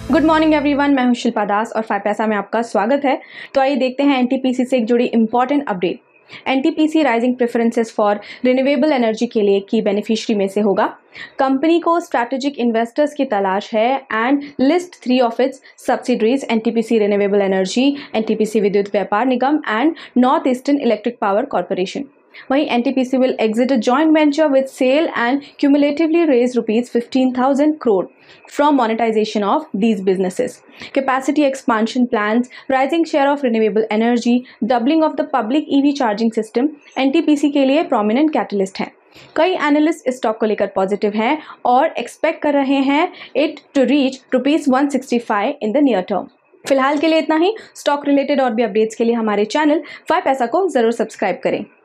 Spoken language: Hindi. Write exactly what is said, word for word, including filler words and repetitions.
गुड मॉर्निंग एवरीवन, मैं हूं शिल्पा दास और फाइव पैसा में आपका स्वागत है। तो आइए देखते हैं एनटीपीसी से एक जुड़ी important update. NTPC raising preferences for renewable energy के लिए की बेनिफिशियरी में से होगा। कंपनी को स्ट्रैटेजिक इन्वेस्टर्स की तलाश है and list three of its subsidiaries NTPC renewable energy, NTPC Vidyut Vyapar Nigam and north eastern electric power corporation. वहीं NTPC will exit a joint venture with SAIL and cumulatively raise rupees fifteen thousand crore from monetization of these businesses. Capacity expansion plans, rising share of renewable energy, doubling of the public E V charging system NTPC के लिए prominent catalyst हैं। कई एनालिस्ट इस स्टॉक को लेकर पॉजिटिव हैं और एक्सपेक्ट कर रहे हैं it to reach rupees one sixty five in the near term. फिलहाल के लिए इतना ही। स्टॉक रिलेटेड और भी अपडेट्स के लिए हमारे चैनल फाइव पैसा को जरूर सब्सक्राइब करें।